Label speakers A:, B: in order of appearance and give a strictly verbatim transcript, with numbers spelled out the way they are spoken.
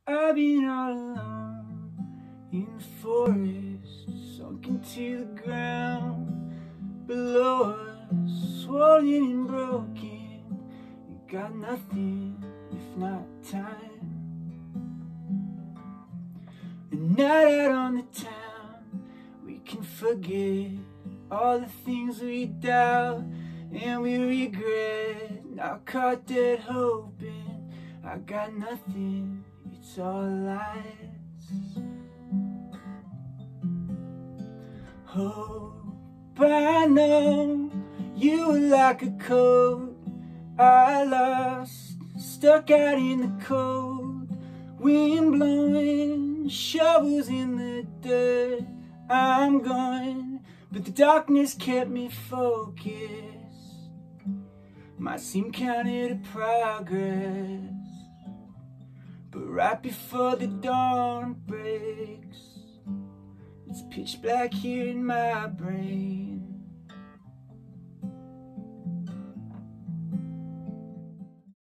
A: I've been all alone in the forest, sunk into the ground below us, swollen and broken. You got nothing if not time. A night out on the town, we can forget all the things we doubt and we regret. Now caught dead hoping, I got nothing, it's all lies. Hope I know you were like a coat I lost, stuck out in the cold, wind blowing, shovels in the dirt. I'm gone, but the darkness kept me focused. Might seem counter to progress, but right before the dawn breaks, it's pitch black here in my brain.